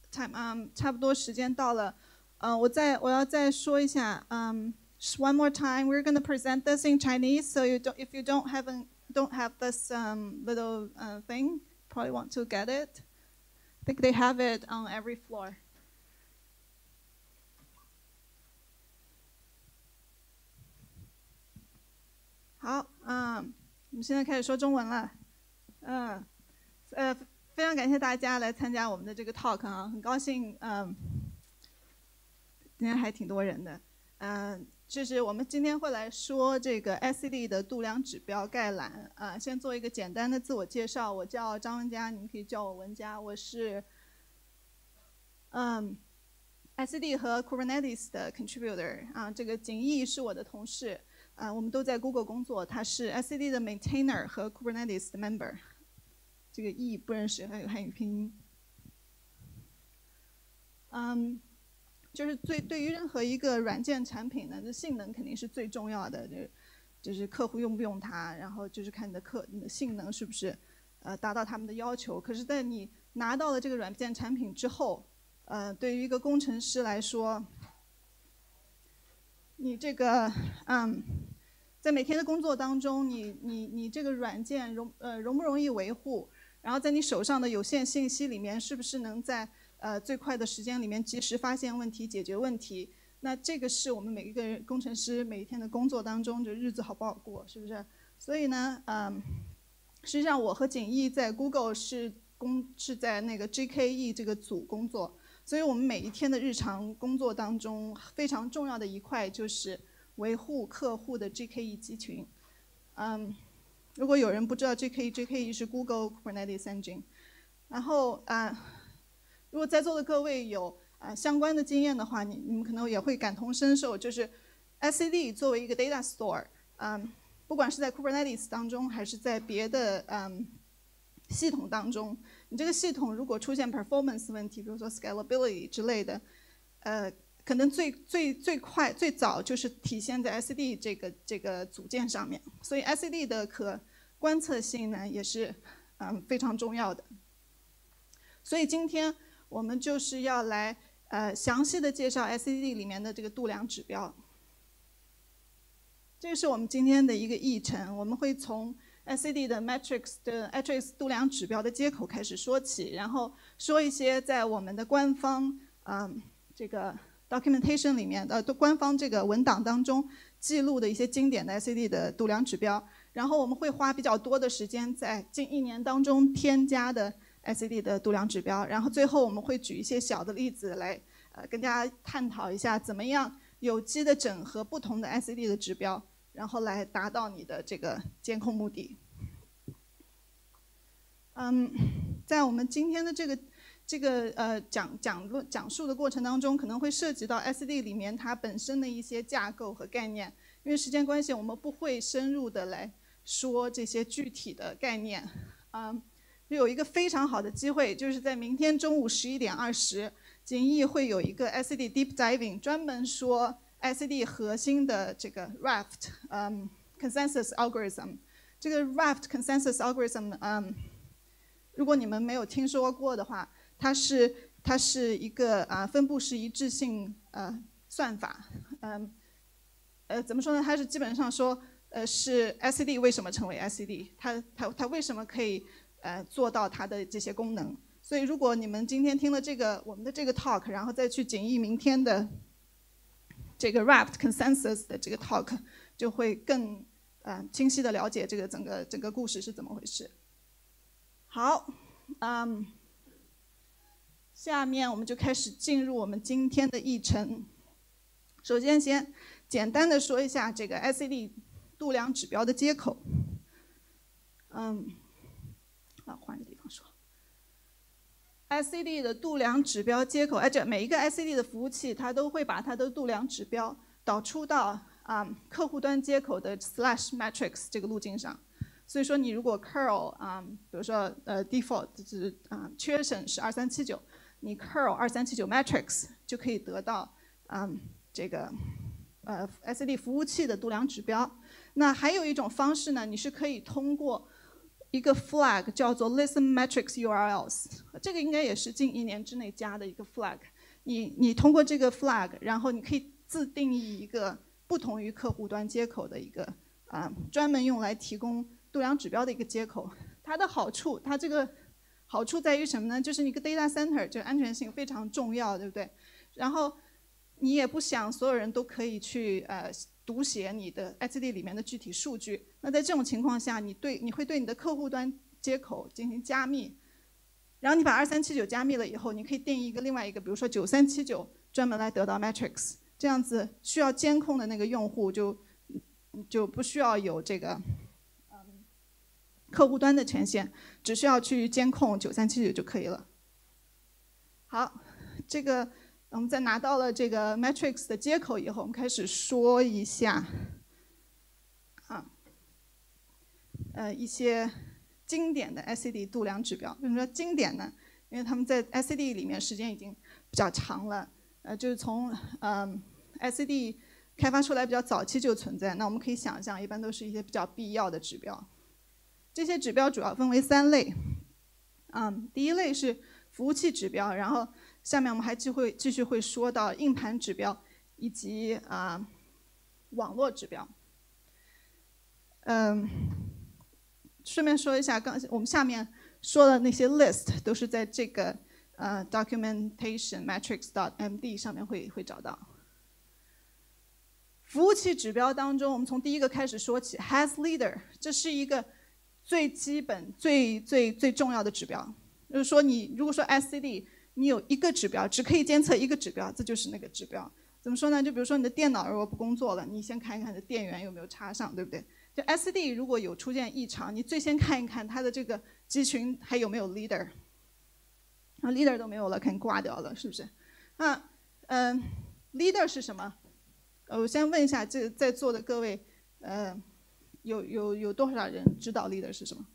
time， 差不多时间到了，我要再说一下，just one more time, we're going to present this in Chinese, so if you don't have this little thing, probably want to get it. I think they have it on every floor. 好，我们现在开始说中文了，非常感谢大家来参加我们的这个 talk 啊，很高兴，今天还挺多人的，就是我们今天会来说这个 SCD 的度量指标概览，先做一个简单的自我介绍，我叫张文佳，你们可以叫我文佳，我是SCD 和 Kubernetes 的 contributor 啊，这个景逸是我的同事。我们都在 Google 工作，他是 SCD 的 maintainer 和 Kubernetes 的 member。这个 E 不认识，还有汉语拼音。就是对于任何一个软件产品呢，这性能肯定是最重要的，就是客户用不用它，然后就是看你的性能是不是达到他们的要求。可是，在你拿到了这个软件产品之后，对于一个工程师来说，你这个在每天的工作当中，你这个软件容不容易维护？然后在你手上的有限信息里面，是不是能在最快的时间里面及时发现问题、解决问题？那这个是我们每一个工程师每一天的工作当中，就日子好不好过，是不是？所以呢，实际上我和景逸在 Google 是在那个 GKE 这个组工作，所以我们每一天的日常工作当中非常重要的一块就是维护客户的 GKE 集群。如果有人不知道 GKE 是 Google Kubernetes Engine。然后如果在座的各位有相关的经验的话，你们可能也会感同身受，就是 SCD 作为一个 data store， 不管是在 Kubernetes 当中还是在别的系统当中，你这个系统如果出现 performance 问题，比如说 scalability 之类的，可能最早就是体现在 SCD 这个组件上面，所以 SCD 的可观测性呢也是非常重要的。所以今天我们就是要来详细的介绍 SCD 里面的这个度量指标。这是我们今天的一个议程，我们会从 SCD 的 matrix 度量指标的接口开始说起，然后说一些在我们的官方这个 documentation 里面官方这个文档当中记录的一些经典的 SCD 的度量指标，然后我们会花比较多的时间在近1年当中添加的 SCD 的度量指标，然后最后我们会举一些小的例子来跟大家探讨一下怎么样有机的整合不同的 SCD 的指标，然后来达到你的这个监控目的。在我们今天的这个讲述的过程当中，可能会涉及到 SCD 里面它本身的一些架构和概念。因为时间关系，我们不会深入的来说这些具体的概念。有一个非常好的机会，就是在明天中午11:20，景逸会有一个 SCD Deep Diving， 专门说 SCD 核心的这个 Raft Consensus Algorithm。这个 Raft Consensus Algorithm，如果你们没有听说过的话，它是一个分布式一致性算法。怎么说呢？它是基本上说，是 SCD 为什么成为 SCD， 它为什么可以做到它的这些功能。所以如果你们今天听了我们的这个 talk， 然后再去景逸明天的这个 Raft Consensus 的这个 talk， 就会更清晰的了解这个整个故事是怎么回事。好，下面我们就开始进入我们今天的议程。首先先简单的说一下这个 SCD 度量指标的接口。换个地方说。SCD 的度量指标接口，这每一个 SCD 的服务器，它都会把它的度量指标导出到客户端接口的 /matrix 这个路径上。所以说，你如果 curl 比如说default 就是缺省是2379，你 curl 2379 matrix 就可以得到这个SCD 服务器的度量指标。那还有一种方式呢，你是可以通过一个 flag 叫做 listen metrics URLs， 这个应该也是近1年之内加的一个 flag。你通过这个 flag， 然后你可以自定义一个不同于客户端接口的一个专门用来提供度量指标的一个接口。它的好处，它这个好处在于什么呢？就是一个 data center 这个安全性非常重要，对不对？然后你也不想所有人都可以去读写你的 etcd 里面的具体数据。那在这种情况下，你会对你的客户端接口进行加密。然后你把2379加密了以后，你可以定义另外一个，比如说9379，专门来得到 metrics。这样子需要监控的那个用户就不需要有这个客户端的权限，只需要去监控9379就可以了。好，这个我们在拿到了这个 metrics 的接口以后，我们开始说一下一些经典的 etcd 度量指标。为什么说经典呢？因为他们在 etcd 里面时间已经比较长了，就是从etcd 开发出来比较早期就存在。那我们可以想象，一般都是一些比较必要的指标。这些指标主要分为3类。第一类是服务器指标，然后下面我们还继续会说到硬盘指标以及网络指标。顺便说一下，我们下面说的那些 list 都是在这个documentation metrics.md 上面会找到。服务器指标当中，我们从第一个开始说起 ，has leader， 这是一个最基本、最重要的指标。就是说，你如果说 etcd， 你有一个指标，只可以监测一个指标，这就是那个指标。怎么说呢？就比如说你的电脑如果不工作了，你先看一看你的电源有没有插上，对不对？就 etcd 如果有出现异常，你最先看一看它的这个集群还有没有 leader。leader 都没有了，肯定挂掉了，是不是？leader 是什么？我先问一下这在座的各位，有多少人知道 leader 是什么？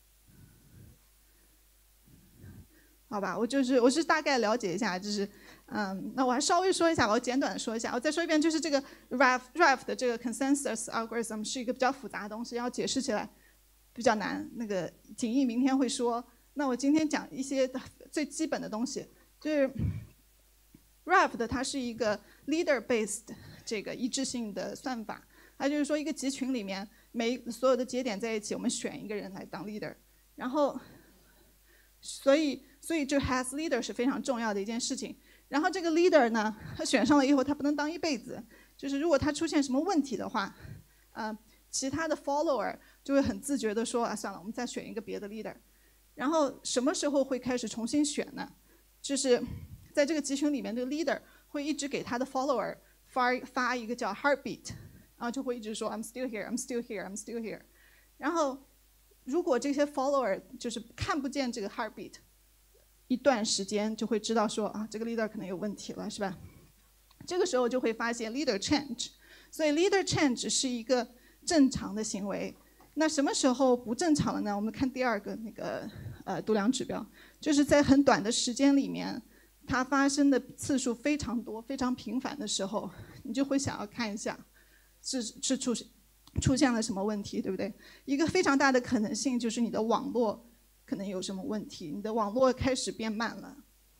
好吧，我是大概了解一下，就是那我还稍微说一下吧，我简短的说一下，我再说一遍，就是这个 RAF 的这个 consensus algorithm 是一个比较复杂的东西，要解释起来比较难。那个景逸明天会说，那我今天讲一些最基本的东西，就是 RAF 的它是一个 leader based 这个一致性的算法，它就是说一个集群里面所有的节点在一起，我们选一个人来当 leader， 然后所以这 has leader 是非常重要的一件事情。然后这个 leader 呢，他选上了以后，他不能当一辈子。就是如果他出现什么问题的话，其他的 follower 就会很自觉的说算了，我们再选一个别的 leader。然后什么时候会开始重新选呢？就是在这个集群里面，这个 leader 会一直给他的 follower 发一个叫 heartbeat， 然后就会一直说 I'm still here, I'm still here, I'm still here。然后如果这些 follower 就是看不见这个 heartbeat， 一段时间就会知道说这个 leader 可能有问题了，是吧？这个时候就会发现 leader change， 所以 leader change 是一个正常的行为。那什么时候不正常了呢？我们看第二个那个度量指标，就是在很短的时间里面，它发生的次数非常多、非常频繁的时候，你就会想要看一下是出现了什么问题，对不对？一个非常大的可能性就是你的网络可能有什么问题，你的网络开始变慢了。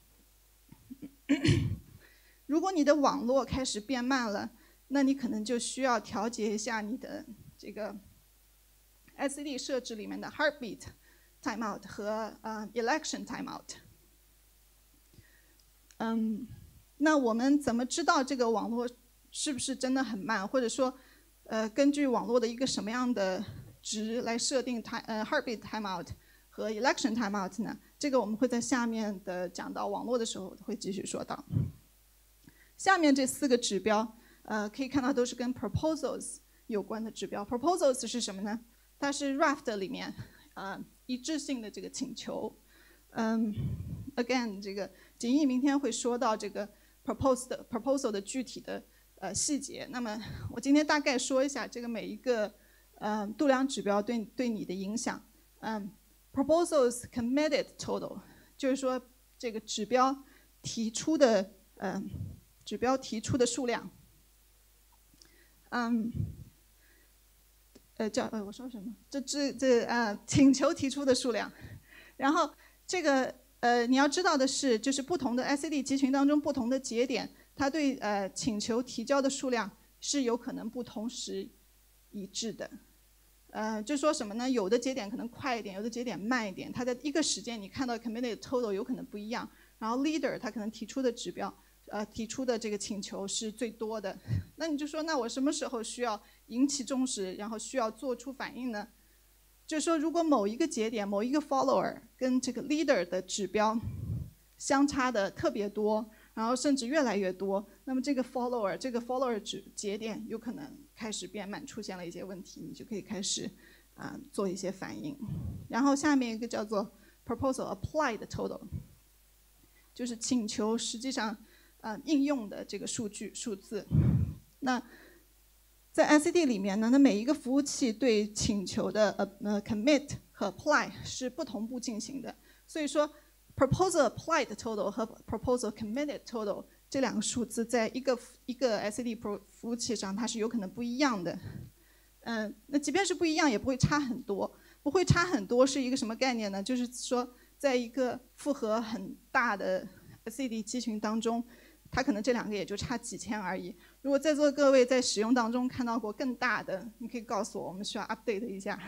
如果你的网络开始变慢了，那你可能就需要调节一下你的这个 etcd 设置里面的 heartbeat timeout 和election timeout。那我们怎么知道这个网络是不是真的很慢，或者说根据网络的一个什么样的值来设定heartbeat timeout 和 election timeout 呢？这个我们会在下面的讲到网络的时候会继续说到。下面这4个指标，可以看到都是跟 proposals 有关的指标。proposals 是什么呢？它是 raft 里面一致性的这个请求。again 这个景逸明天会说到这个 proposal 的具体的细节。那么我今天大概说一下这个每一个度量指标对你的影响。proposals committed total 就是说这个指标提出的数量。 我说什么？请求提出的数量。然后这个你要知道的是，就是不同的 SCD 集群当中不同的节点，它对请求提交的数量是有可能不同时一致的。就说什么呢？有的节点可能快一点，有的节点慢一点，它在一个时间你看到 committed total 有可能不一样。然后 leader 他可能提出的指标，提出的这个请求是最多的。那你就说，那我什么时候需要引起重视，然后需要做出反应呢？就是说，如果某一个节点、某一个 follower 跟这个 leader 的指标相差的特别多，然后甚至越来越多，那么这个 follower 节点有可能开始变慢，出现了一些问题，你就可以开始做一些反应。然后下面一个叫做 proposal applied total， 就是请求实际上应用的这个数字。那在 SCD 里面呢，那每一个服务器对请求的commit 和 apply 是不同步进行的，所以说 proposal applied total 和 proposal committed total 这两个数字在一个 SCD 服务器上它是有可能不一样的。那即便是不一样，也不会差很多。不会差很多是一个什么概念呢？就是说，在一个负荷很大的 SCD 集群当中，它可能这两个也就差几千而已。如果在座各位在使用当中看到过更大的，你可以告诉我，我们需要 update 一下。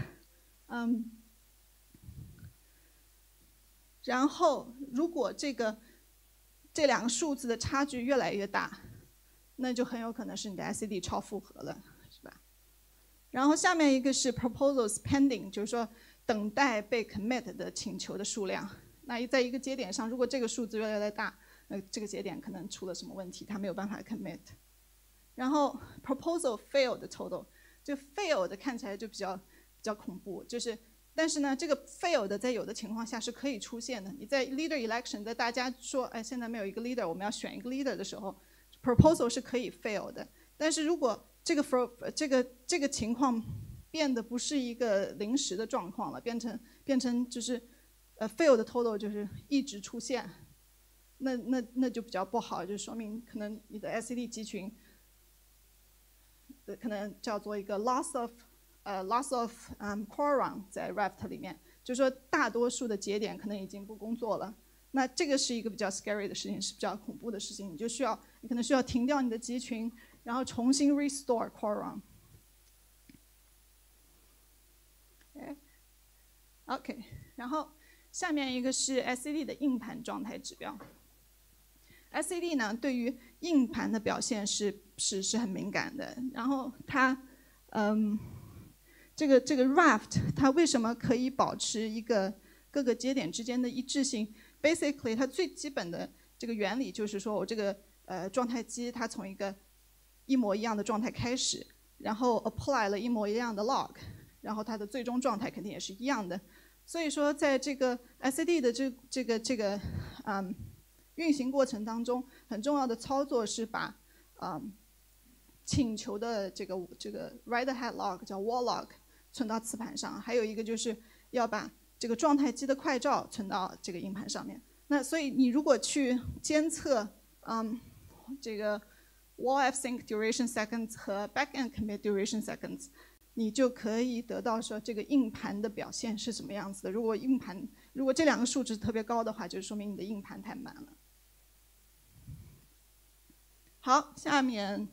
然后，如果这两个数字的差距越来越大，那就很有可能是你的 SCD 超负荷了，是吧？然后下面一个是 proposals pending， 就是说等待被 commit 的请求的数量。那在一个节点上，如果这个数字越来越大，这个节点可能出了什么问题，它没有办法 commit。然后 proposal failed total， 就 failed 看起来就比较恐怖，但是呢，这个 failed 在有的情况下是可以出现的。你在 leader election， 在大家说，哎，现在没有一个 leader， 我们要选一个 leader 的时候 ，proposal 是可以 fail 的。但是如果这个情况变得不是一个临时的状况了，变成就是failed total 就是一直出现，那就比较不好，就说明可能你的 SCD 集群可能叫做一个 loss of quorum 在 Raft 里面，就是说大多数的节点可能已经不工作了。那这个是一个比较 scary 的事情，是比较恐怖的事情，你可能需要停掉你的集群，然后重新 restore quorum。OK， 然后下面一个是 SCD 的硬盘状态指标。SCD 呢，对于硬盘的表现是很敏感的。然后它，这个 Raft 它为什么可以保持一个各个节点之间的一致性 ？Basically， 它最基本的这个原理就是说，我这个状态机它从一个一模一样的状态开始，然后 apply 了一模一样的 log， 然后它的最终状态肯定也是一样的。所以说，在这个 SCD 的这个运行过程当中，很重要的操作是把请求的这个 write ahead log 叫 wall log 存到磁盘上，还有一个就是要把这个状态机的快照存到这个硬盘上面。那所以你如果去监测这个 wall fsync duration seconds 和 backend commit duration seconds， 你就可以得到说这个硬盘的表现是什么样子的。如果这两个数值特别高的话，就说明你的硬盘太满了。好，下面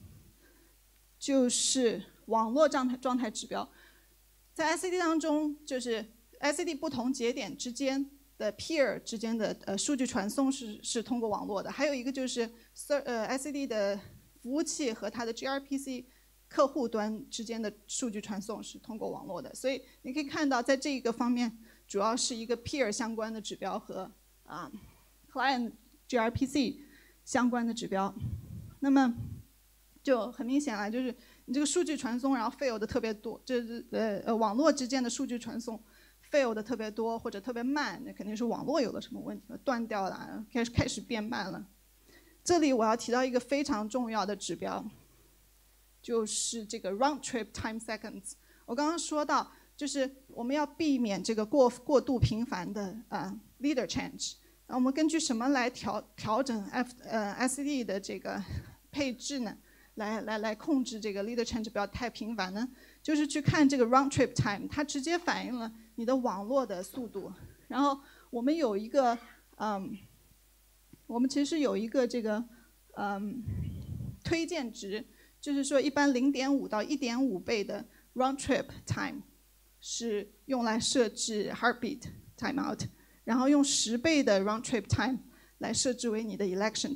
就是网络状态指标。在 SCD 当中，就是 SCD 不同节点之间的 peer 之间的数据传送是通过网络的。还有一个就是SCD 的服务器和它的 gRPC 客户端之间的数据传送是通过网络的。所以你可以看到，在这一个方面，主要是一个 peer 相关的指标和client gRPC 相关的指标。那么就很明显了，就是你这个数据传送，然后 fail 的特别多，就是网络之间的数据传送 fail 的特别多或者特别慢，那肯定是网络有了什么问题了，断掉了，开始变慢了。这里我要提到一个非常重要的指标，就是这个 round trip time seconds。我刚刚说到，就是我们要避免这个过度频繁的leader change。那我们根据什么来调整SCD 的这个配置呢？ 来控制这个 leader change 不要太频繁呢？就是去看这个 round trip time， 它直接反映了你的网络的速度。然后我们有一个我们其实有一个这个推荐值，就是说一般0.5到1.5倍的 round trip time 是用来设置 heartbeat timeout， 然后用10倍的 round trip time 来设置为你的 election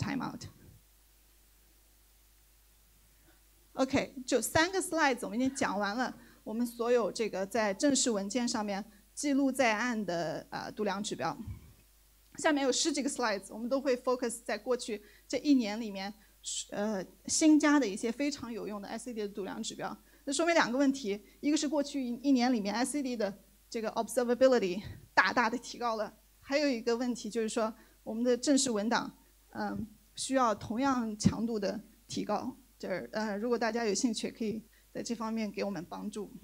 timeout。OK， 就3个 slides 我们已经讲完了，我们所有这个在正式文件上面记录在案的度量指标。下面有10几个 slides， 我们都会 focus 在过去这1年里面，新加的一些非常有用的 SCD 的度量指标。那说明2个问题，一个是过去1年里面 SCD 的这个 observability 大大的提高了，还有一个问题就是说我们的正式文档，需要同样强度的提高。就是如果大家有兴趣，可以在这方面给我们帮助。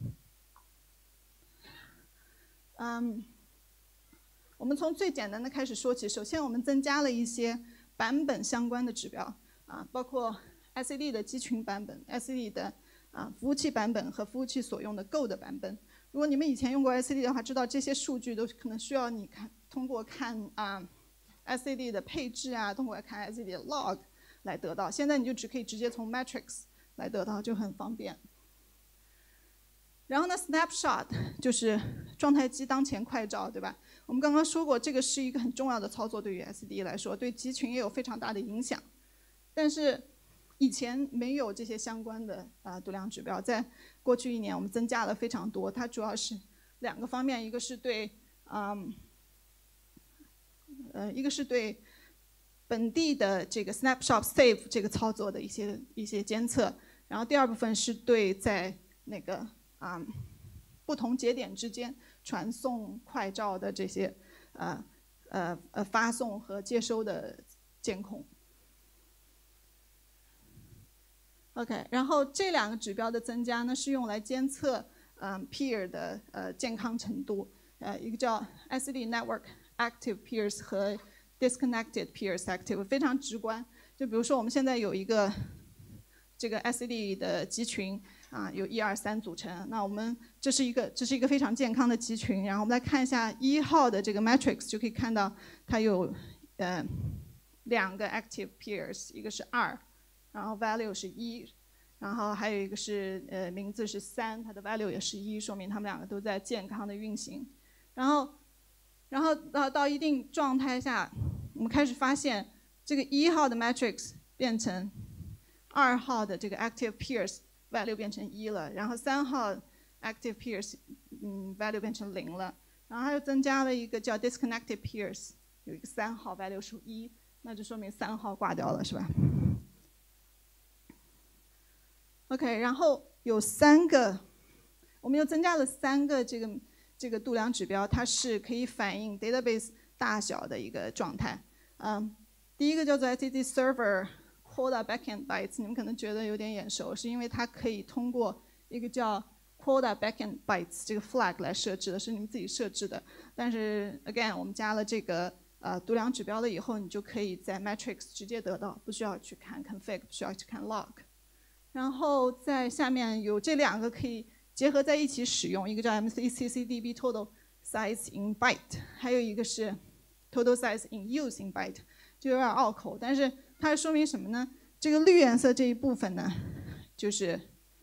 我们从最简单的开始说起。首先，我们增加了一些版本相关的指标包括 SCD 的集群版本、SCD 的服务器版本和服务器所用的 Go 的版本。如果你们以前用过 SCD 的话，知道这些数据都可能需要你通过看SCD 的配置通过看 SCD 的 log 来得到。现在你就只可以直接从 metrics 来得到，就很方便。然后呢 ，snapshot 就是状态机当前快照，对吧？我们刚刚说过，这个是一个很重要的操作，对于 SCD 来说，对集群也有非常大的影响。但是以前没有这些相关的度量指标，在过去1年我们增加了非常多。它主要是2个方面，一个是对本地的这个 snapshot save 这个操作的一些监测，然后第2部分是对在那个不同节点之间传送快照的这些发送和接收的监控。OK， 然后这2个指标的增加呢，是用来监测peer 的健康程度。一个叫 SCD Network Active Peers 和 Disconnected Peers Active， 非常直观。就比如说我们现在有一个这个 SCD 的集群有1、2、3组成。那我们这是一个非常健康的集群。然后我们来看一下1号的这个 matrix， 就可以看到它有2个 active peers， 一个是2，然后 value 是1，然后还有一个是名字是3，它的 value 也是1，说明它们2个都在健康的运行。然后到一定状态下，我们开始发现这个1号的 matrix 变成2号的这个 active peers value 变成1了，然后3号 active peers value 变成0了，然后它又增加了一个叫 disconnected peers， 有一个3号 value 是1，那就说明3号挂掉了，是吧？OK， 然后有我们又增加了3个这个度量指标，它是可以反映 database 大小的一个状态。第一个叫做 SCD Server Quota Backend Bytes， 你们可能觉得有点眼熟，是因为它可以通过一个叫 Quota Backend Bytes 这个 flag 来设置的，是你们自己设置的。但是 again， 我们加了这个度量指标了以后，你就可以在 Matrix 直接得到，不需要去看 config， 不需要去看 log。然后在下面有这2个可以结合在一起使用，一个叫 MCCCDB Total Size in Byte， 还有一个是 Total Size in Use in Byte， 就有点拗口，但是它说明什么呢？这个绿颜色这一部分呢，就是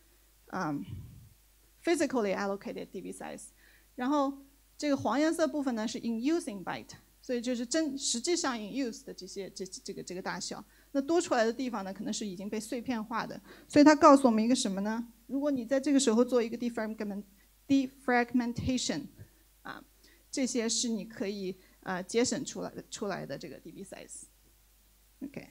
physically allocated DB size， 然后这个黄颜色部分呢是 in use in byte， 所以就是实际上 in use 的这个大小。那多出来的地方呢，可能是已经被碎片化的。所以它告诉我们一个什么呢？如果你在这个时候做一个 defragmentation， 这些是你可以节省出来的这个 DB size。OK。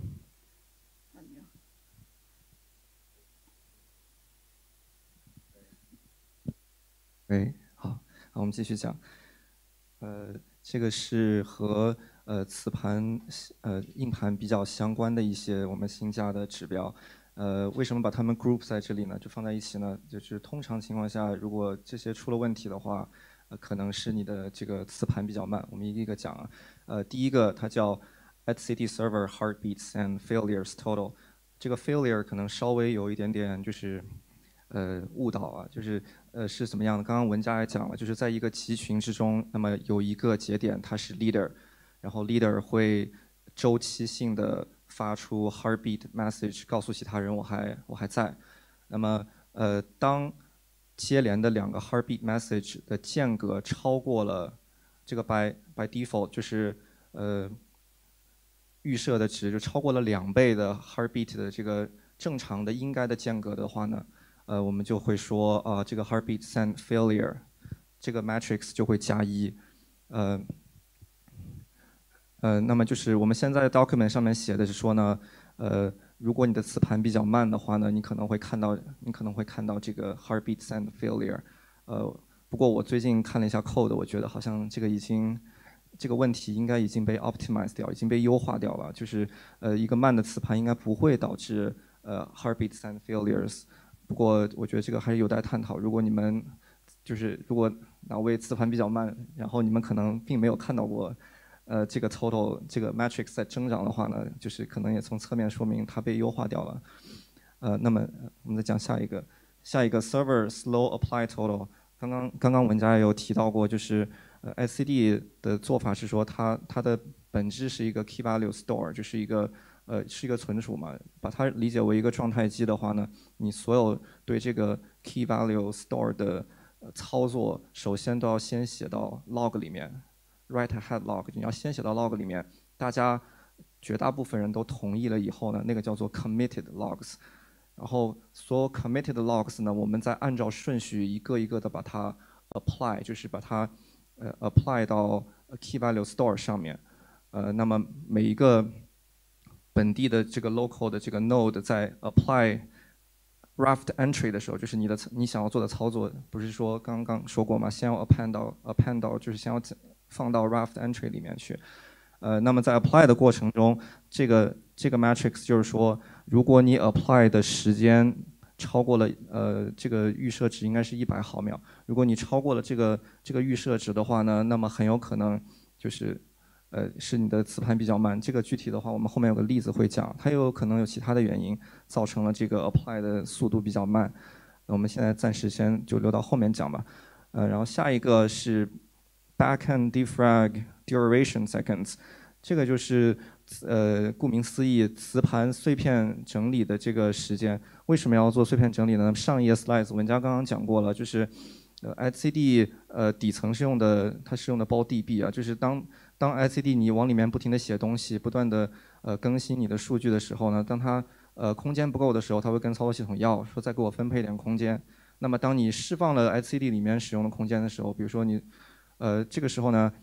好，我们继续讲。这个是和磁盘硬盘比较相关的一些我们新加的指标。为什么把它们 group 在这里呢？就放在一起呢？就是通常情况下，如果这些出了问题的话，可能是你的这个磁盘比较慢。我们一个一个讲啊。第一个它叫 SCD Server Heartbeats and Failures Total， 这个 failure 可能稍微有一点点就是误导啊，就是是怎么样的？刚刚文佳也讲了，就是在一个集群之中，那么有一个节点它是 leader， 然后 leader 会周期性的发出 heartbeat message， 告诉其他人我还在。那么当接连的2个 heartbeat message 的间隔超过了这个 by default 就是预设的值就超过了2倍的 heartbeat 的这个正常的应该的间隔的话呢，我们就会说这个 heartbeat send failure， 这个 matrix 就会加1。那么就是我们现在 document 上面写的是说呢，如果你的磁盘比较慢的话呢，你可能会看到这个 heartbeat send failure。不过我最近看了一下 code， 我觉得好像这个问题应该已经被 optimize 掉，已经被优化掉了。就是一个慢的磁盘应该不会导致heartbeat send failures。不过我觉得这个还是有待探讨。如果哪位磁盘比较慢，然后你们可能并没有看到过这个 total 这个 matrix 在增长的话呢，就是可能也从侧面说明它被优化掉了。那么我们再讲下一个 server slow apply total。刚刚文佳也有提到过，就是etcd 的做法是说它的本质是一个 key value store， 就是一个存储嘛。把它理解为一个状态机的话呢，你所有对这个 key value store 的操作，首先都要先写到 log 里面。write ahead log， 你要先写到 log 里面，大家绝大部分人都同意了以后呢，那个叫做 committed logs， 然后所有 committed logs 呢，我们再按照顺序一个一个的把它 apply， 就是把它apply 到 key value store 上面。那么每一个本地的这个 local 的这个 node 在 apply raft entry 的时候，就是你想要做的操作，不是说刚刚说过吗？先要 append 到，就是先要放到 raft entry 里面去。那么在 apply 的过程中，这个 matrix 就是说，如果你 apply 的时间超过了这个预设值应该是100毫秒，如果你超过了这个预设值的话呢，那么很有可能就是是你的磁盘比较慢。这个具体的话，我们后面有个例子会讲，它有可能有其他的原因造成了这个 apply 的速度比较慢。那我们现在暂时先就留到后面讲吧。然后下一个是 backend defrag duration seconds， 这个就是顾名思义，磁盘碎片整理的这个时间。为什么要做碎片整理呢？上一页 slides 文佳刚刚讲过了，就是etcd 底层是用的，它是用的包 DB 啊，就是当etcd 你往里面不停的写东西，不断的更新你的数据的时候呢，当它空间不够的时候，它会跟操作系统要说再给我分配一点空间。那么当你释放了 etcd 里面使用的空间的时候，比如说你这个时候呢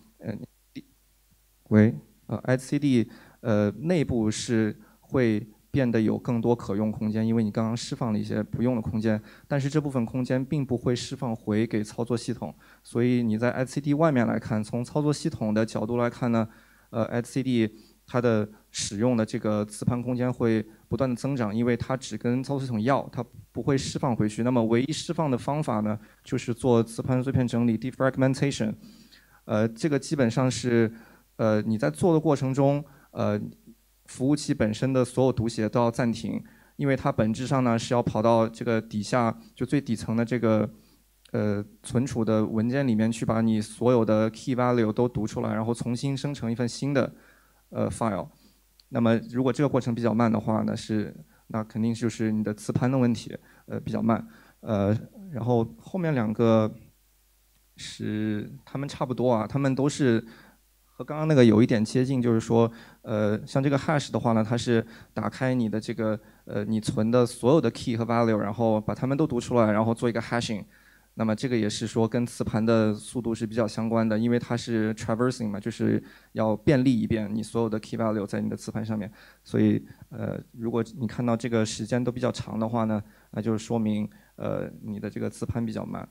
etcd 内部是会变得有更多可用空间，因为你刚刚释放了一些不用的空间，但是这部分空间并不会释放回给操作系统，所以你在 etcd 外面来看，从操作系统的角度来看呢etcd 它的使用的这个磁盘空间会不断的增长，因为它只跟操作系统要，它不会释放回去。那么唯一释放的方法呢，就是做磁盘碎片整理 defragmentation。这个基本上是你在做的过程中，服务器本身的所有读写都要暂停，因为它本质上呢是要跑到这个底下就最底层的这个存储的文件里面去，把你所有的 key value 都读出来，然后重新生成一份新的file。那么如果这个过程比较慢的话呢，那肯定就是你的磁盘的问题，比较慢。然后后面2个是他们差不多啊，他们都是和刚刚那个有一点接近，就是说，像这个 hash 的话呢，它是打开你的这个你存的所有的 key 和 value， 然后把它们都读出来，然后做一个 hashing。那么这个也是说跟磁盘的速度是比较相关的，因为它是 traversing 嘛，就是要便利一遍你所有的 key value 在你的磁盘上面。所以如果你看到这个时间都比较长的话呢，那就是说明你的这个磁盘比较慢。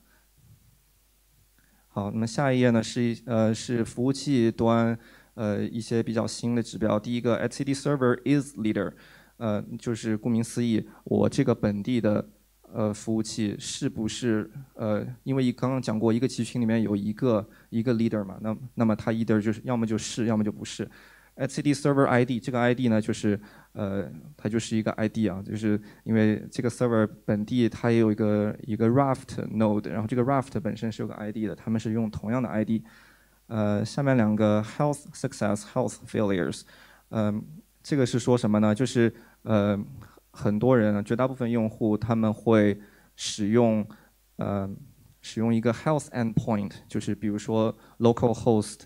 好，那么下一页呢是服务器端一些比较新的指标。第一个 etcd server is leader， 就是顾名思义，我这个本地的服务器是不是因为刚刚讲过一个集群里面有一个 leader 嘛，那么它 either 就是要么就是要么就不是。 etcd server ID， 这个 ID 呢就是它就是一个 ID 啊，就是因为这个 server 本地它也有一个 Raft node， 然后这个 Raft 本身是有个 ID 的，他们是用同样的 ID。下面两个 health success、health failures，这个是说什么呢？就是很多人，绝大部分用户他们会使用一个 health endpoint， 就是比如说 localhost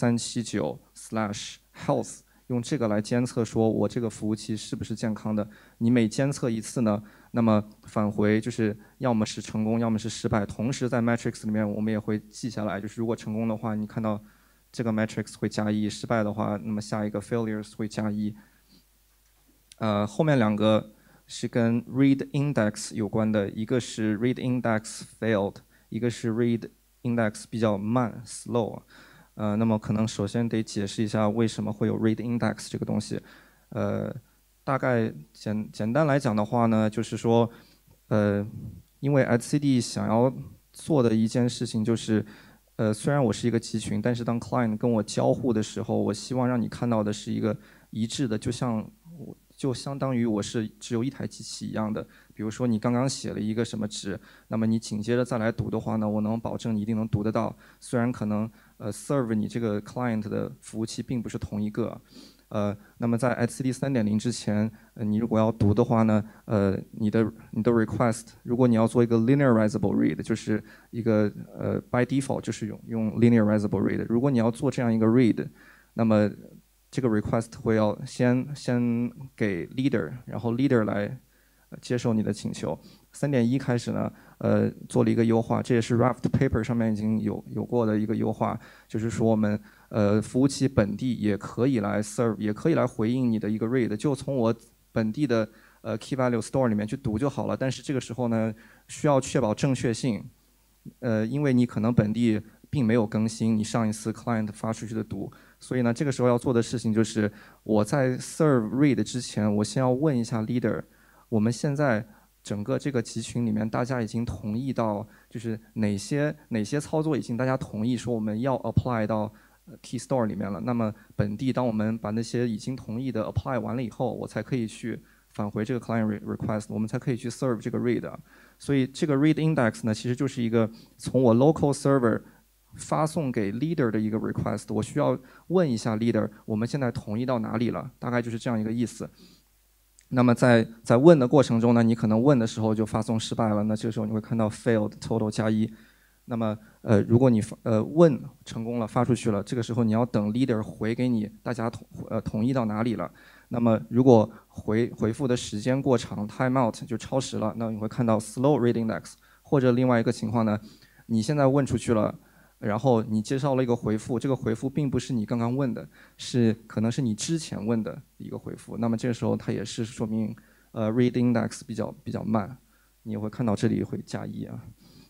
2379/health， 用这个来监测说我这个服务器是不是健康的。你每监测一次呢，那么返回就是要么是成功，要么是失败。同时在 metrics 里面我们也会记下来，就是如果成功的话，你看到这个 metrics 会加1；失败的话，那么下一个 failures 会加1。后面两个是跟 read index 有关的，一个是 read index failed， 一个是 read index 比较慢 slow。那么可能首先得解释一下为什么会有 read index 这个东西。大概简单来讲的话呢，就是说，因为 etcd 想要做的一件事情就是，虽然我是一个集群，但是当 client 跟我交互的时候，我希望让你看到的是一个一致的，就相当于我是只有一台机器一样的。比如说你刚刚写了一个什么值，那么你紧接着再来读的话呢，我能保证你一定能读得到。虽然可能serve 你这个 client 的服务器并不是同一个。那么在 etcd 3.0 之前，你如果要读的话呢，你的 request， 如果你要做一个 linearizable read， 就是一个by default 就是用 linearizable read。如果你要做这样一个 read， 那么这个 request 会要先给 leader， 然后 leader 来接受你的请求。3.1 开始呢，做了一个优化，这也是 Raft paper 上面已经有过的一个优化，就是说我们服务器本地也可以来 serve， 也可以来回应你的一个 read， 就从我本地的key value store 里面去读就好了。但是这个时候呢，需要确保正确性，因为你可能本地并没有更新你上一次 client 发出去的读，所以呢，这个时候要做的事情就是我在 serve read 之前，我先要问一下 leader， 我们现在整个这个集群里面，大家已经同意到，就是哪些操作已经大家同意说我们要 apply 到key store 里面了。那么本地当我们把那些已经同意的 apply 完了以后，我才可以去返回这个 client request， 我们才可以去 serve 这个 read。所以这个 read index 呢，其实就是一个从我 local server 发送给 leader 的一个 request， 我需要问一下 leader， 我们现在同意到哪里了？大概就是这样一个意思。那么在问的过程中呢，你可能问的时候就发送失败了，那这个时候你会看到 failed total 加1。那么如果你问成功了，发出去了，这个时候你要等 leader 回给你，大家同意到哪里了。那么如果回复的时间过长 time out 就超时了，那你会看到 slow read index。或者另外一个情况呢，你现在问出去了，然后你接到了一个回复，这个回复并不是你刚刚问的，可能是你之前问的一个回复。那么这个时候它也是说明read index 比较慢，你也会看到这里会加1啊。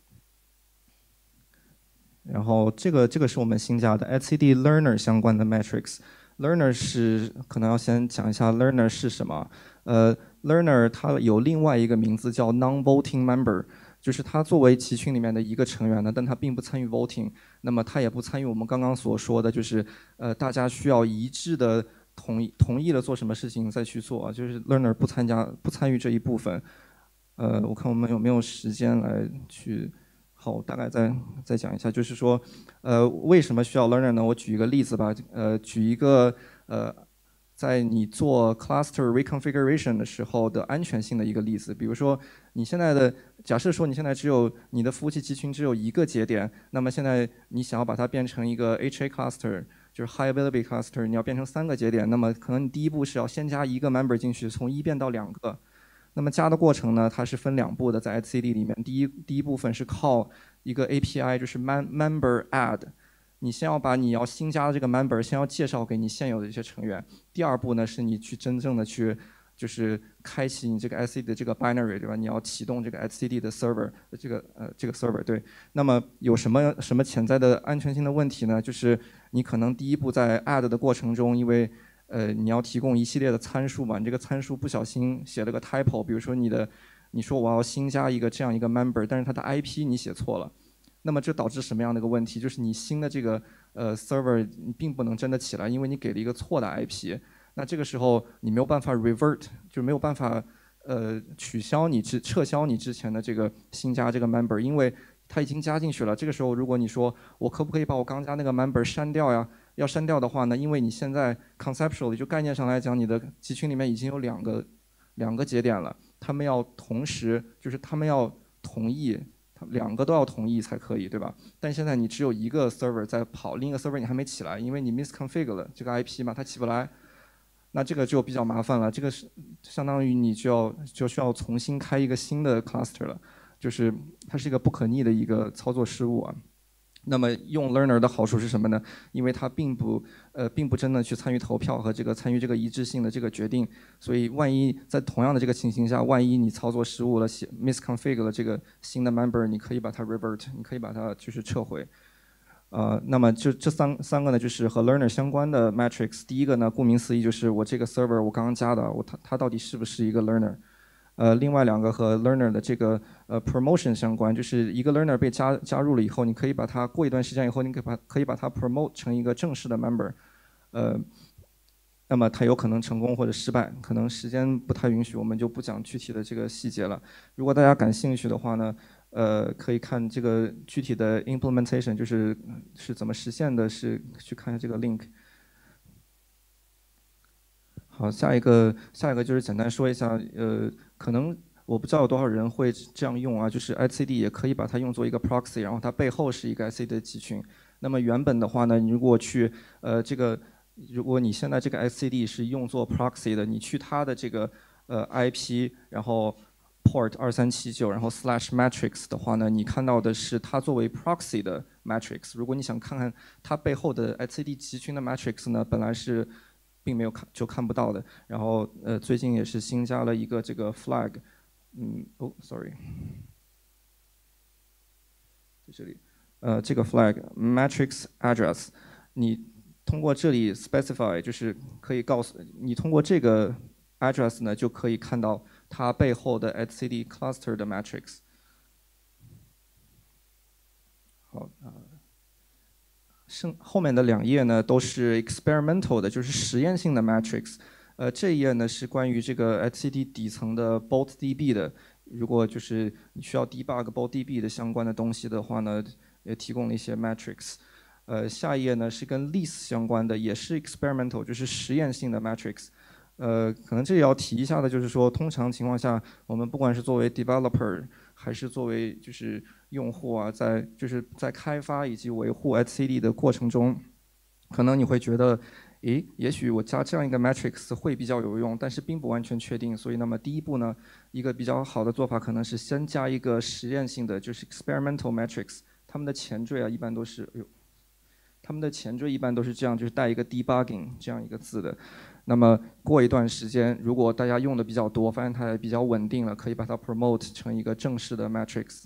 然后这个是我们新加的 etcd learner 相关的 metrics。learner 是可能要先讲一下 learner 是什么。learner 它有另外一个名字叫 non-voting member。就是他作为集群里面的一个成员呢，但他并不参与 voting， 那么他也不参与我们刚刚所说的，就是大家需要一致的同意了做什么事情再去做，就是 learner 不参与这一部分。我看我们有没有时间来去，好，大概再讲一下，就是说为什么需要 learner 呢？我举一个例子吧，举一个在你做 cluster reconfiguration 的时候的安全性的一个例子。比如说你现在的假设说你现在你的服务器集群只有一个节点，那么现在你想要把它变成一个 HA cluster， 就是 high availability cluster， 你要变成3个节点，那么可能你第一步是要先加一个 member 进去，从1变到2个。那么加的过程呢，它是分2步的，在 etcd 里面，第一部分是靠一个 API， 就是 member add。你先要把你要新加的这个 member 先要介绍给你现有的一些成员。第二步呢，是你去真正的就是开启你这个 etcd 的这个 binary， 对吧？你要启动这个 etcd 的 server 这个 server， 对。那么有什么潜在的安全性的问题呢？就是你可能第一步在 add 的过程中，因为你要提供一系列的参数嘛，你这个参数不小心写了个 typo， 比如说你说我要新加一个这样一个 member， 但是它的 IP 你写错了。那么这导致什么样的一个问题？就是你新的这个 server 并不能真的起来，因为你给了一个错的 IP。那这个时候你没有办法 revert， 就没有办法撤销你之前的这个新加这个 member， 因为它已经加进去了。这个时候如果你说我可不可以把我刚加那个 member 删掉呀？要删掉的话呢，因为你现在 conceptually 就概念上来讲，你的集群里面已经有两个节点了，他们要同时就是他们要同意。两个都要同意才可以，对吧？但现在你只有一个 server 在跑，另一个 server 你还没起来，因为你 misconfig 了这个 IP 嘛，它起不来。那这个就比较麻烦了，这个是相当于你就需要重新开一个新的 cluster 了，就是它是一个不可逆的一个操作失误啊。那么用 learner 的好处是什么呢？因为它并不真的去参与投票和参与这个一致性的这个决定，所以万一在同样的这个情形下，万一你操作失误了，misconfig 了这个新的 member， 你可以把它 revert， 你可以把它就是撤回。那么就这三个呢，就是和 learner 相关的 metrics。第一个呢，顾名思义就是我这个 server 我刚刚加的，它到底是不是一个 learner？另外两个和 learner 的这个promotion 相关，就是一个 learner 被加入了以后，你可以把它过一段时间以后，你可以把它 promote 成一个正式的 member，那么它有可能成功或者失败，可能时间不太允许，我们就不讲具体的这个细节了。如果大家感兴趣的话呢，可以看这个具体的 implementation，是怎么实现的，是去看这个 link。好，下一个就是简单说一下，可能我不知道有多少人会这样用啊，就是 etcd 也可以把它用作一个 proxy， 然后它背后是一个 etcd 的集群。那么原本的话呢，你如果去如果你现在这个 etcd 是用作 proxy 的，你去它的这个IP， 然后 port 2379，然后 /matrix 的话呢，你看到的是它作为 proxy 的 matrix。如果你想看看它背后的 etcd 集群的 matrix 呢，本来是并没有看不到的。然后最近也是新加了一个这个 flag， sorry， 在这里，这个 flag matrix address， 你通过这里 specify 就是可以告诉你，通过这个 address 呢就可以看到它背后的 etcd cluster 的 matrix。好后面的两页呢都是 experimental 的，就是实验性的 matrix。这一页呢是关于这个 etcd 底层的 boltdb 的。如果就是你需要 debug boltdb 的相关的东西的话呢，也提供了一些 matrix。下一页呢是跟 list 相关的，也是 experimental， 就是实验性的 matrix。可能这里要提一下的就是说，通常情况下，我们不管是作为 developer 还是作为就是用户啊，在开发以及维护 etcd 的过程中，可能你会觉得，也许我加这样一个 matrix 会比较有用，但是并不完全确定。所以，那么第一步呢，一个比较好的做法可能是先加一个实验性的，就是 experimental matrix。他们的前缀啊，一般都是，他们的前缀一般都是这样，就是带一个 debugging 这样一个字的。那么过一段时间，如果大家用的比较多，发现它也比较稳定了，可以把它 promote 成一个正式的 matrix。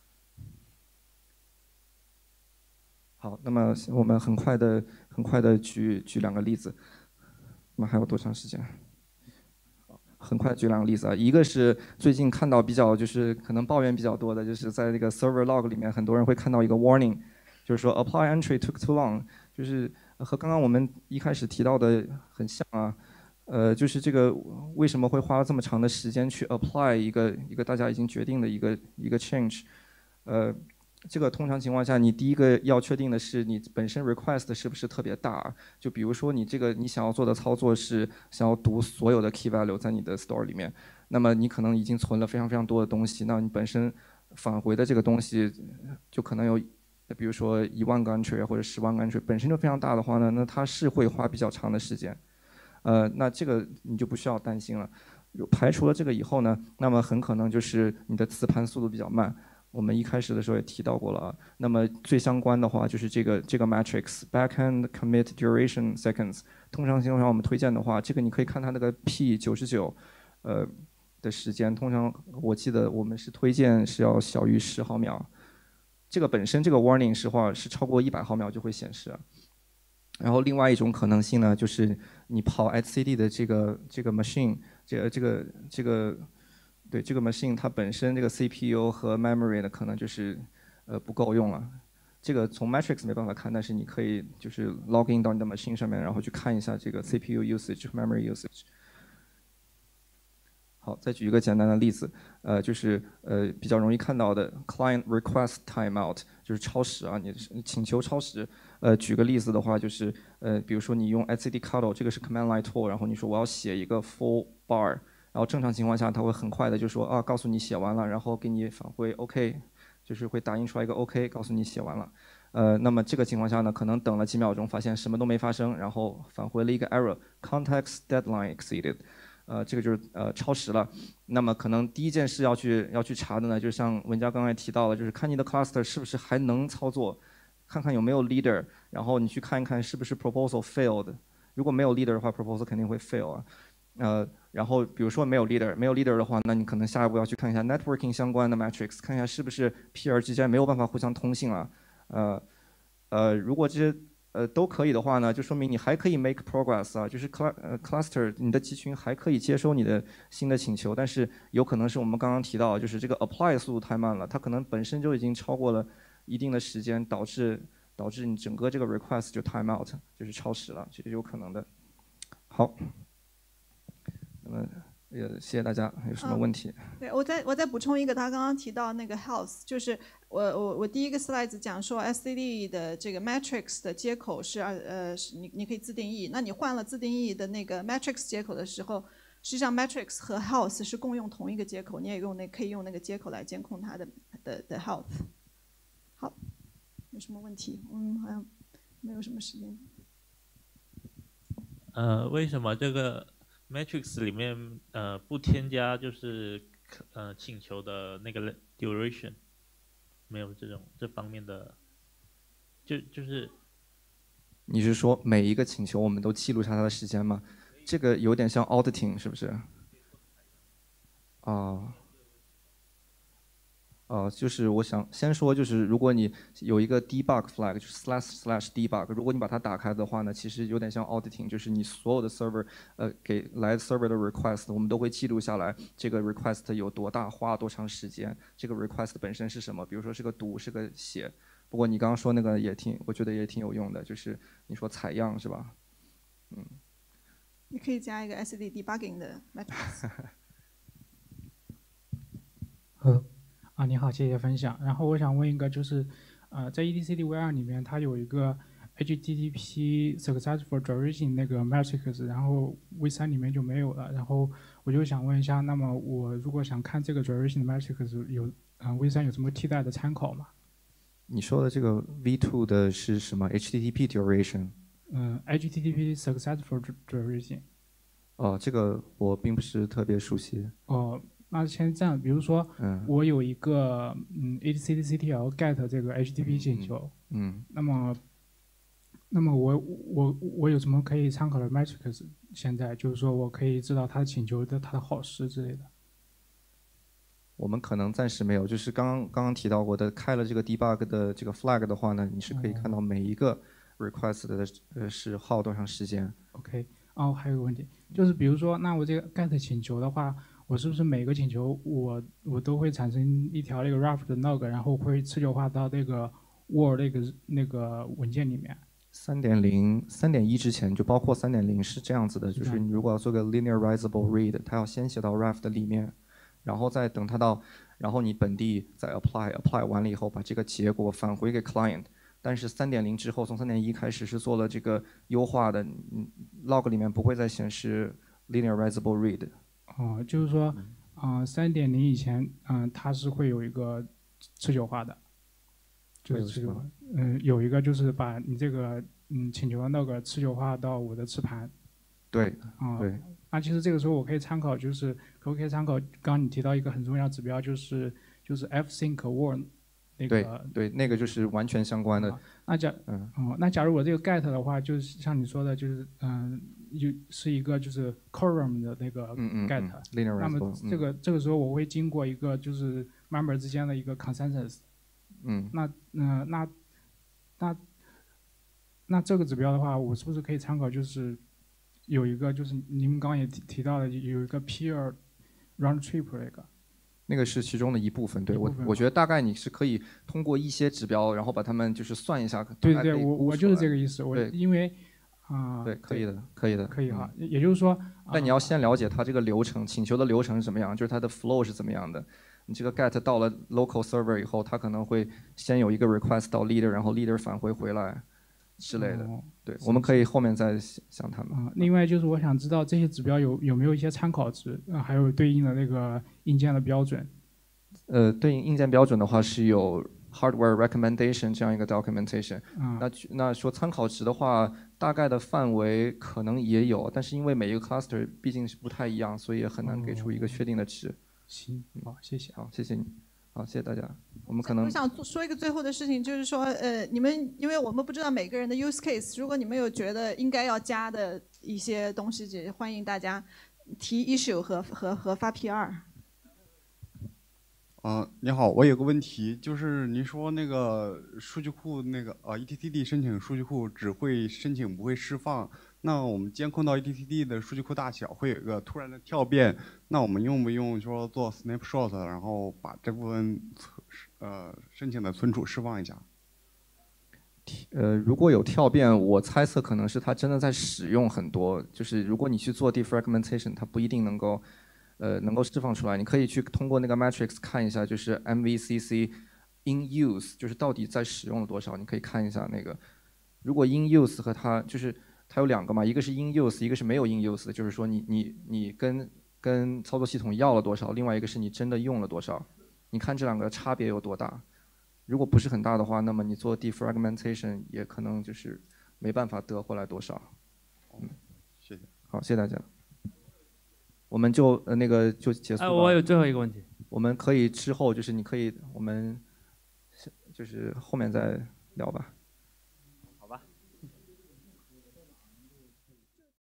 好，那么我们很快的举两个例子。我们还有多长时间？很快举两个例子啊，一个是最近看到比较就是可能抱怨比较多的，就是在那个 server log 里面，很多人会看到一个 warning， 就是说 apply entry took too long， 就是和刚刚我们一开始提到的很像啊。就是这个为什么会花了这么长的时间去 apply 一个大家已经决定的一个 change，这个通常情况下，你第一个要确定的是你本身 request 是不是特别大。就比如说你你想要做的操作是想要读所有的 key value 在你的 store 里面，那么你可能已经存了非常非常多的东西，那你本身返回的这个东西就可能有，比如说10000个 entry 或者10万个 entry， 本身就非常大的话呢，那它是会花比较长的时间。那这个你就不需要担心了。排除了这个以后呢，那么很可能就是你的磁盘速度比较慢。我们一开始的时候也提到过了啊。那么最相关的话就是这个 matrix backend commit duration seconds。通常情况下我们推荐的话，这个你可以看它那个 p99，的时间。通常我记得我们是推荐是要小于10毫秒。这个本身这个 warning 是超过100毫秒就会显示。然后另外一种可能性呢，就是你跑 etcd 的这个 machine， 这个 machine 它本身这个 CPU 和 memory 呢可能就是不够用了。 这个从 metrics 没办法看，但是你可以就是 log in 到你的 machine 上面，然后去看一下这个 CPU usage、memory usage。好，再举一个简单的例子，就是比较容易看到的 client request timeout，就是超时啊，你请求超时。举个例子的话，就是比如说你用 etcd_cattle， 这个是 command line tool， 然后你说我要写一个 full bar， 然后正常情况下它会很快的就说啊，告诉你写完了，然后给你返回 OK， 就是会打印出来一个 OK， 告诉你写完了。那么这个情况下呢，可能等了几秒钟，发现什么都没发生，然后返回了一个 error，context deadline exceeded。这个就是超时了。那么可能第一件事要去查的呢，就像文佳刚才提到了，就是看你的 cluster 是不是还能操作，看看有没有 leader， 然后你去看一看是不是 proposal failed。如果没有 leader 的话 ，proposal 肯定会 fail 啊。然后比如说没有 leader 的话，那你可能下一步要去看一下 networking 相关的 metrics， 看一下是不是 peer 之间没有办法互相通信了。如果这些都可以的话呢，就说明你还可以 make progress 啊，就是 cluster 你的集群还可以接收你的新的请求，但是有可能是我们刚刚提到，就是这个 apply 速度太慢了，它可能本身就已经超过了一定的时间，导致你整个这个 request 就 time out， 就是超时了，这是有可能的。好，那么谢谢大家，有什么问题？ 对，我再补充一个，他刚刚提到那个 health， 就是我第一个 slide 讲说 SCD 的这个 matrix 的接口是你可以自定义，那你换了自定义的那个 matrix 接口的时候，实际上 matrix 和 health 是共用同一个接口，你也可以用那个接口来监控它的health。好，有什么问题？好像没有什么时间。 为什么这个 matrix 里面不添加就是请求的那个 duration， 没有这方面的，就是你是说每一个请求我们都记录下它的时间吗？这个有点像 auditing， 是不是？就是我想先说，就是如果你有一个 debug flag， 就是 //debug， 如果你把它打开的话呢，其实有点像 auditing， 就是你所有的 server， 给来 server 的 request， 我们都会记录下来，这个 request 有多大，花了多长时间，这个 request 本身是什么，比如说是个读，是个写。不过你刚刚说那个我觉得也挺有用的，就是你说采样是吧？ 你可以加一个 SCD debugging 的 matrix。 你好，谢谢分享。然后我想问一个，就是在 etcd v2 里面，它有一个 HTTP successful duration 那个 matrix， 然后 v3 里面就没有了。然后我就想问一下，那么我如果想看这个 duration 的 matrix， v3 有什么替代的参考吗？ 你说的这个 v2 的是什么 ？HTTP duration？ HTTP successful duration。 这个我并不是特别熟悉。 那先这样，比如说，我有一个etcd_ctl get 这个 HTTP 请求，那么我有什么可以参考的 metrics？ 现在就是说我可以知道它请求的它的耗时之类的。 我们可能暂时没有，就是刚刚提到过的，开了这个 debug 的这个 flag 的话呢，你是可以看到每一个 request 的是耗多长时间。 OK， 还有个问题，就是比如说，那我这个 get 请求的话，我是不是每个请求我都会产生一条那个 rough 的 log， 然后会持久化到那个 Word 那个文件里面 ？3.0、3.1之前就包括3.0是这样子的，就是你如果要做个 linearizable read， 它要先写到 ref 的里面，然后再等它到，然后你本地再 apply 完了以后，把这个结果返回给 client。但是3.0之后，从3.1开始是做了这个优化的，log 里面不会再显示 linearizable read。 就是说，3.0以前，它是会有一个持久化的，就是持久化，有一个就是把你这个请求的那个持久化到我的磁盘。 对，对。 那其实这个时候我可以参考，就是可不可以参考刚刚你提到一个很重要指标，就是 fsync word 那个。 对，那个就是完全相关的。 那假如我这个 get 的话，就是像你说的，就是是一个就是 quorum 的那个 get，那么这个时候我会经过一个就是 member 之间的一个 consensus。那这个指标的话，我是不是可以参考？就是有一个就是您刚刚也提到的有一个 peer round trip 那个是其中的一部分。对，我觉得大概你是可以通过一些指标，然后把它们就是算一下。 对对，我就是这个意思。 对， 因为对，可以的，可以的， 可以哈。也就是说， 但你要先了解它这个流程，请求的流程是怎么样，就是它的 flow 是怎么样的。你这个 get 到了 local server 以后，它可能会先有一个 request 到 leader， 然后 leader 返回来之类的。对，我们可以后面再想他们。 另外就是我想知道这些指标有没有一些参考值，还有对应的那个硬件的标准。 对应硬件标准的话是有 hardware recommendation 这样一个 documentation。那说参考值的话，大概的范围可能也有，但是因为每一个 cluster 毕竟是不太一样，所以也很难给出一个确定的值。 行，好，谢谢。 好，谢谢你。好，谢谢大家。我们可能我想说一个最后的事情，就是说，你们因为我们不知道每个人的 use case， 如果你们有觉得应该要加的一些东西，也欢迎大家提 issue 和发 PR。 你好，我有个问题，就是您说那个数据库那个etcd 申请数据库只会申请不会释放，那我们监控到 etcd 的数据库大小会有一个突然的跳变，那我们用不用说做 snapshot， 然后把这部分申请的存储释放一下？ 如果有跳变，我猜测可能是它真的在使用很多，就是如果你去做 defragmentation， 它不一定能够释放出来。你可以去通过那个 matrix 看一下，就是 MVCC in use， 就是到底在使用了多少，你可以看一下那个。如果 in use 和它就是它有两个嘛，一个是 in use， 一个是没有 in use 的，就是说你跟操作系统要了多少，另外一个是你真的用了多少。你看这两个差别有多大？如果不是很大的话，那么你做 defragmentation 也可能就是没办法得回来多少。 谢谢。 好，谢谢大家。我们就那个就结束了。 我有最后一个问题。 我们可以之后就是你可以我们就是后面再聊吧。